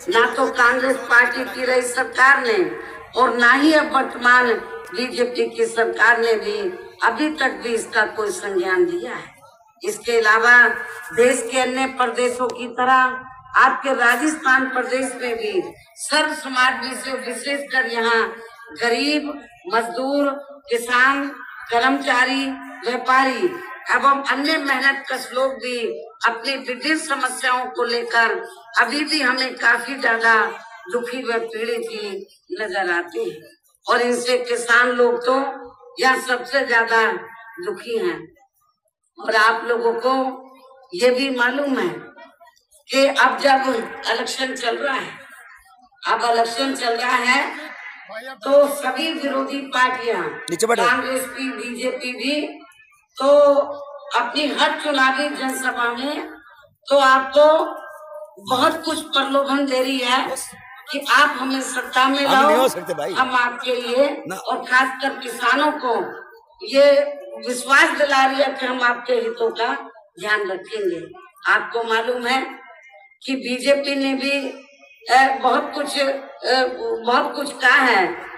ना तो कांग्रेस पार्टी की रही सरकार ने और ना ही अब वर्तमान बीजेपी की सरकार ने भी अभी तक भी इसका कोई संज्ञान दिया है। इसके अलावा देश के अन्य प्रदेशों की तरह आपके राजस्थान प्रदेश में भी सर्व समाज विशेषकर यहाँ गरीब, मजदूर, किसान, कर्मचारी, व्यापारी एवं अन्य मेहनतकश लोग भी अपनी विभिन्न समस्याओं को लेकर अभी भी हमें काफी ज्यादा दुखी व पीड़ित ही नजर आते हैं और इनसे किसान लोग तो यहाँ सबसे ज्यादा दुखी हैं। और आप लोगों को ये भी मालूम है कि अब जब इलेक्शन चल रहा है, तो सभी विरोधी पार्टियां कांग्रेस की, बीजेपी भी तो अपनी हर चुनावी जनसभा में तो आपको बहुत कुछ प्रलोभन दे रही है कि आप हमें सत्ता में लाओ, हम आपके लिए और खासकर किसानों को ये विश्वास दिला रही है कि हम आपके हितों का ध्यान रखेंगे। आपको मालूम है कि बीजेपी ने भी बहुत कुछ कहा है